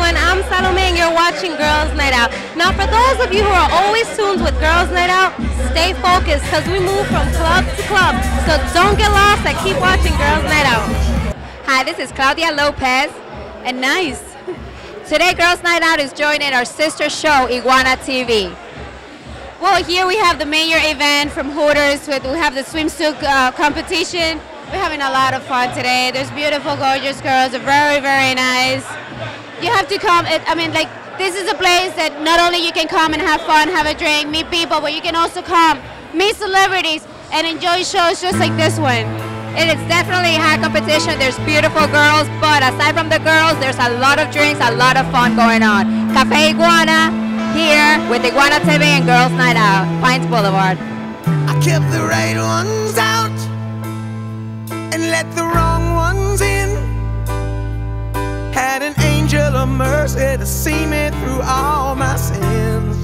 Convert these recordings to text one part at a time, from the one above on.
everyone, I'm Salome and you're watching Girls Night Out. Now for those of you who are always tuned with Girls Night Out, stay focused because we move from club to club. So don't get lost and keep watching Girls Night Out. Hi, this is Claudia Lopez and nice. Today Girls Night Out is joining our sister show, Iguana TV. Well, here we have the major event from Hooters. We have the swimsuit competition. We're having a lot of fun today. There's beautiful, gorgeous girls. They're very, very nice. You have to come. This is a place that not only you can come and have fun, have a drink, meet people, but you can also come, meet celebrities, and enjoy shows just like this one. It is definitely a high competition. There's beautiful girls, but aside from the girls, there's a lot of drinks, a lot of fun going on. Cafe Iguana here with Iguana TV and Girls Night Out, Pines Boulevard. I kept the right ones out and let the wrong ones in. Had an angel of mercy to see me through all my sins.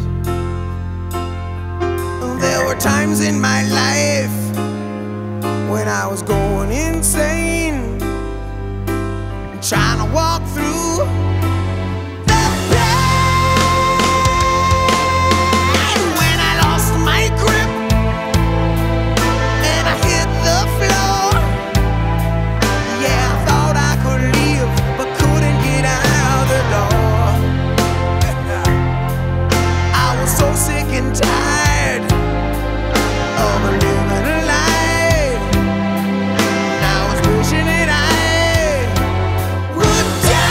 There were times in my life when I was going insane, trying to walk through the pain. When I lost my grip and I hit the floor, yeah, I thought I could leave, but couldn't get out the door. I was so sick and tired of living a lie. Now I was wishing that I would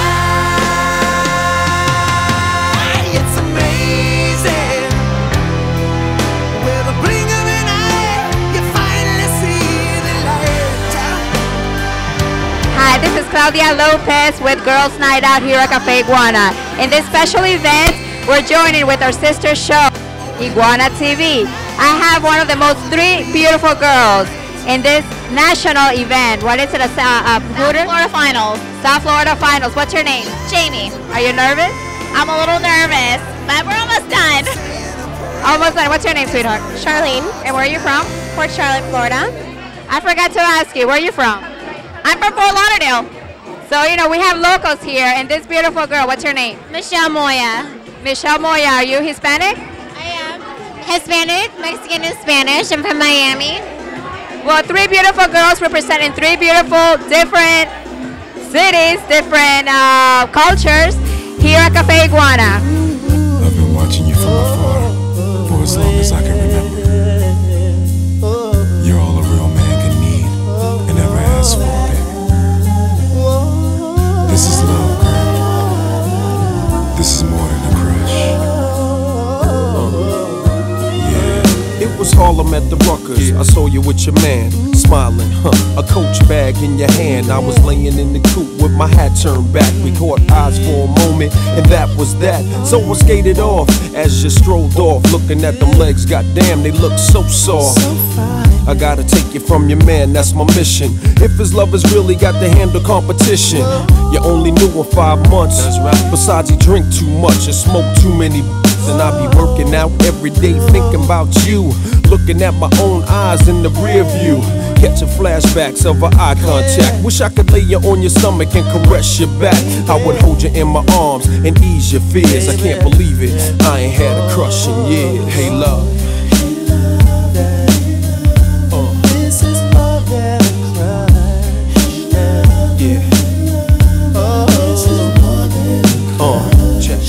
die. It's amazing, with a blink of an eye, you finally see the light. Hi, this is Claudia Lopez with Girls Night Out here at Cafe Iguana. In this special event, we're joining with our sister show, Iguana TV. I have one of the most three beautiful girls in this national event. What is it? Hooters? South Florida Finals. South Florida Finals. What's your name? Jamie. Are you nervous? I'm a little nervous, but we're almost done. Almost done. What's your name, sweetheart? Charlene. And where are you from? Port Charlotte, Florida. I forgot to ask you, where are you from? I'm from Fort Lauderdale. So, you know, we have locals here, and this beautiful girl, what's your name? Michelle Moya. Michelle Moya. Are you Hispanic? I am Hispanic, Mexican, and Spanish. I'm from Miami. Well, three beautiful girls representing three beautiful, different cities, different cultures here at Cafe Iguana. I've been watching you from afar for as long as I can remember. You're all a real man can need and ever ask for, baby. This is love, girl. This is more than a crush. It was Harlem at the Ruckers. I saw you with your man, smiling, a Coach bag in your hand. I was laying in the coupe with my hat turned back. We caught eyes for a moment, and that was that. So I skated off as you strolled off, looking at them legs. Goddamn, they look so soft. I gotta take you from your man, that's my mission. If his lovers really got to handle competition, you only knew him 5 months. Besides, he drink too much and smoke too many. And I be working out every day thinking about you, looking at my own eyes in the rear view, catching flashbacks of our eye contact. Wish I could lay you on your stomach and caress your back. I would hold you in my arms and ease your fears. I can't believe it, I ain't had a crush in years. Hey love, This is more than a crush. yeah, This is more than check.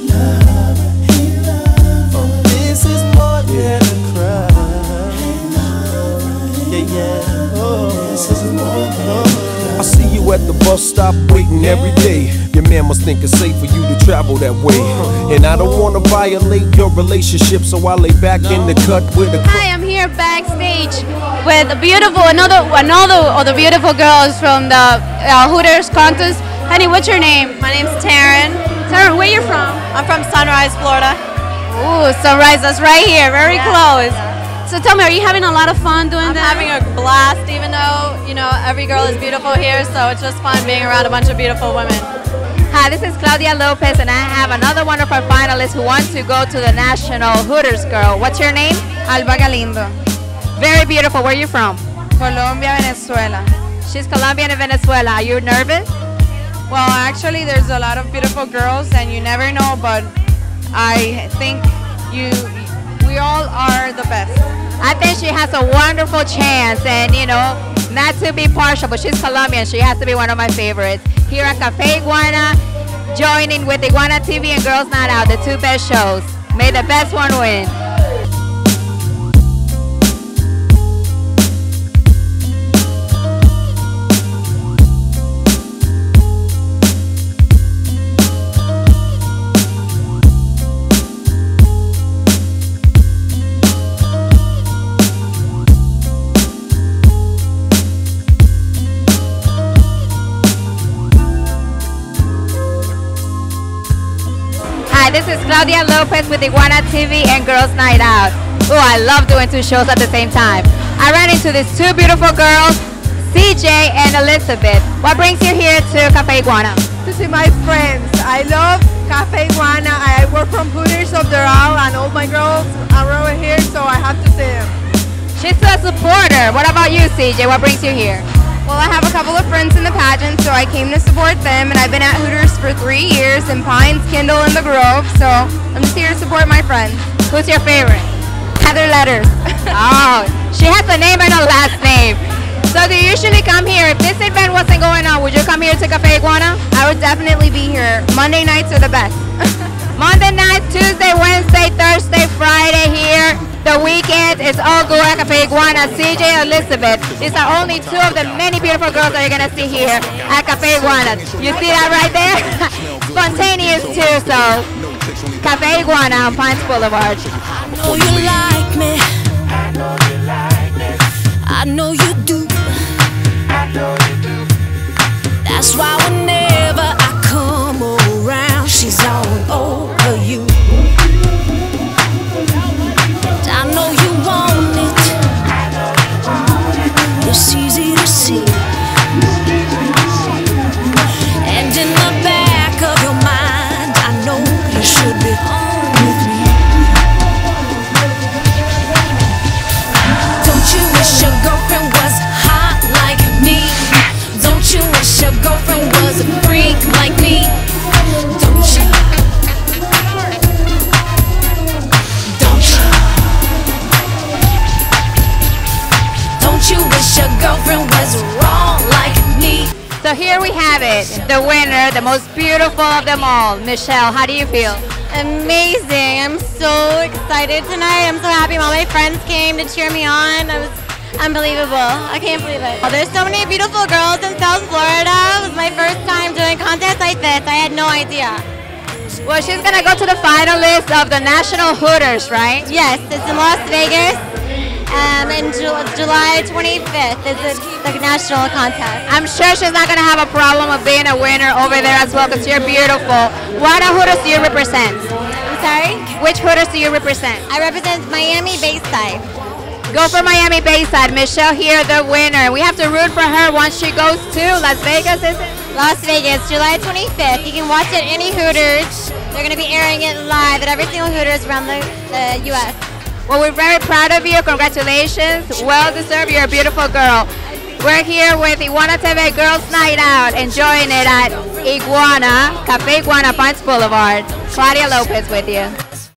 This is more than a crush. Yeah, yeah. This is more than a I see you at the bus stop waiting every day. Your man must think it's safe for you to travel that way. And I don't wanna violate your relationship, so I lay back in the cut with a Hi, I'm here backstage with another of the beautiful girls from the Hooters contest. Honey, what's your name? My name's Taryn. Taryn, where you from? I'm from Sunrise, Florida. Ooh, Sunrise, that's right here, very close. So tell me, are you having a lot of fun doing I'm that? having a blast, even though, you know, every girl is beautiful here, so it's just fun being around a bunch of beautiful women. Hi, this is Claudia Lopez, and I have another one of our finalists who wants to go to the national Hooters girl. What's your name? Alba Galindo, Very beautiful. Where are you from? Colombia, Venezuela. She's Colombian and Venezuela. Are you nervous? Well, actually, there's a lot of beautiful girls, and you never know, but I think we all are the best. I think she has a wonderful chance, and you know, not to be partial, but she's Colombian. She has to be one of my favorites. Here at Cafe Iguana, joining with Iguana TV and Girls Night Out, the two best shows. May the best one win. Hi, this is Claudia Lopez with Iguana TV and Girls Night Out. Oh, I love doing two shows at the same time. I ran into these two beautiful girls, CJ and Elizabeth. What brings you here to Cafe Iguana? To see my friends. I love Cafe Iguana. I work from Hooters of Doral, and all my girls are over here, so I have to see them. She's a supporter. What about you, CJ? What brings you here? Well, I have a couple of friends in the pageant, so I came to support them, and I've been at Hooters for 3 years in Pines, Kendall, and the Grove, so I'm just here to support my friends. Who's your favorite? Heather Letters. Oh, she has a name and a last name. So do you usually come here? If this event wasn't going on, would you come here to Cafe Iguana? I would definitely be here. Monday nights are the best. Monday night, Tuesday, Wednesday, Thursday, Friday here. The weekend is all good at Cafe Iguana. CJ and Elizabeth. These are only two of the many beautiful girls that you're going to see here at Cafe Iguana. You see that right there? Spontaneous too, so Cafe Iguana on Pines Boulevard. I know you like me. I know you do. That's why whenever I come around, she's all over you. I know you want it. It's easy to see. And in the back of your mind, I know you should be home with me. Don't you wish your girlfriend was hot like me? Don't you wish your girlfriend was a freak like me? Don't you? Don't you? Don't you wish your girlfriend was wrong like me? So here we have it, the winner, the most beautiful of them all. Michelle, how do you feel? Amazing. I'm so excited tonight. I'm so happy all my friends came to cheer me on. It was unbelievable. I can't believe it. Oh, there's so many beautiful girls in South Florida. It was my first time doing contests like this. I had no idea. Well, she's going to go to the finalists of the National Hooters, right? Yes, it's in Las Vegas. In July 25th is the national contest. I'm sure she's not going to have a problem of being a winner over there as well because you're beautiful. What Hooters do you represent? I'm sorry? Which Hooters do you represent? I represent Miami Bayside. Go for Miami Bayside. Michelle here, the winner. We have to root for her once she goes to Las Vegas, is it? Las Vegas, July 25th. You can watch it at any Hooters. They're going to be airing it live at every single Hooters around the U.S. Well, we're very proud of you. Congratulations. Well deserved. You're a beautiful girl. We're here with Iguana TV Girls Night Out, enjoying it at Iguana, Cafe Iguana, Pines Boulevard. Claudia Lopez with you.